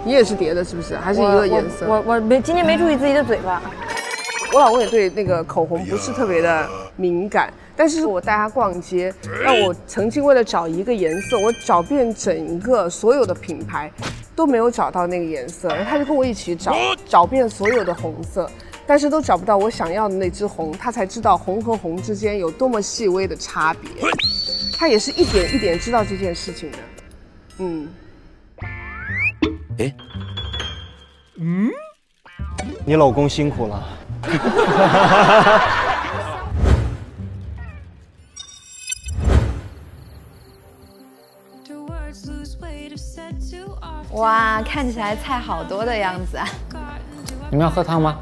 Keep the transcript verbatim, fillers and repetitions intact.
你也是叠的，是不是？还是一个颜色？ 我我我没今天没注意自己的嘴巴。 我老公也对那个口红不是特别的敏感，但是我带他逛街，让我曾经为了找一个颜色，我找遍整个所有的品牌，都没有找到那个颜色，然后他就跟我一起找，找遍所有的红色。但是都找不到我想要的那支红，他才知道红和红之间有多么细微的差别。他也是一点一点知道这件事情的。嗯。 哎， 嗯，你老公辛苦了。 哇，看起来菜好多的样子啊！ 你们要喝汤吗？